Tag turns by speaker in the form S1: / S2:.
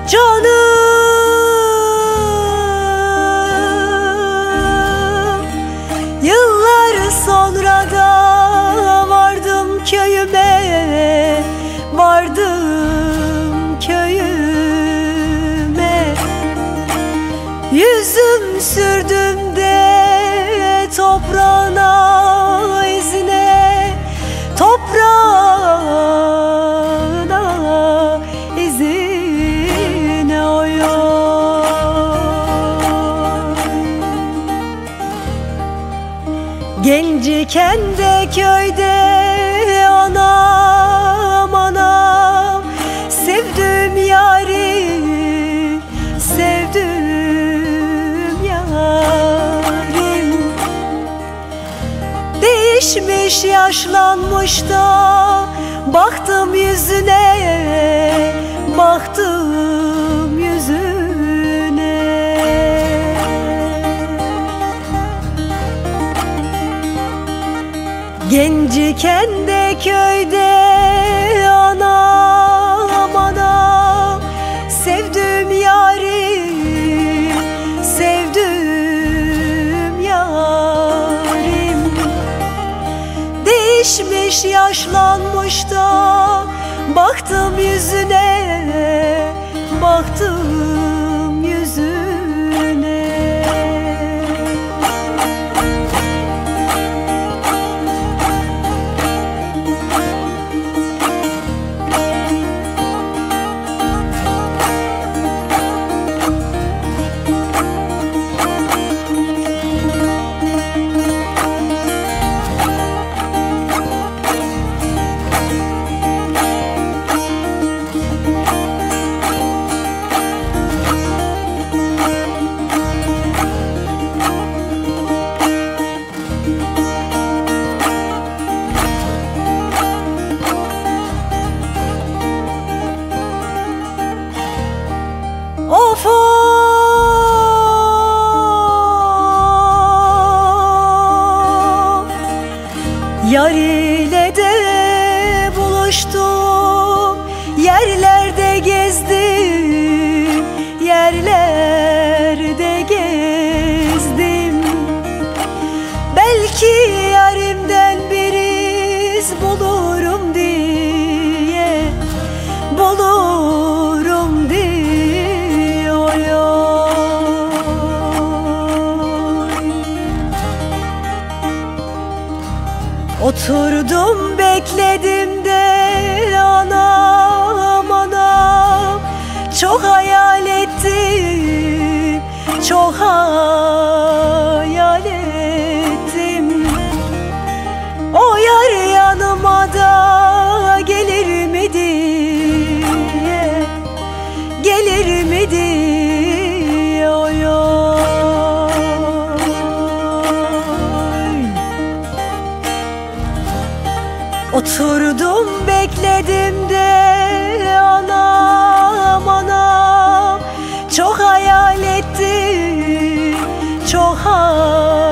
S1: Canım, yıllar sonra da vardım köyüme, vardım köyüme. Yüzüm sürdüm de toprağına, izine, toprağına, izine oy oy. Genciken de köyde anam anam, sevdim yari, sevdim yarim. Değişmiş, yaşlanmış da baktım yüzüne, baktım yüzüne. Genciken de köyde anam anam, sevdim yarim, sevdim yarim. Değişmiş, yaşlanmış da baktım yüzüne, baktım yüzüne. Of of, yar ile de buluştum, yerlerde gezdim, yerlerde gezdim. Belki yarimden bir iz bulurum diye, bulurum diye. Oturdum bekledim de anam anam, çok hayal ettim, çok hayal ettim. O yar yanıma da gelir mi diye, gelir mi diye oy oy. Oturdum bekledim de anam anam, çok hayal ettim, çok hayal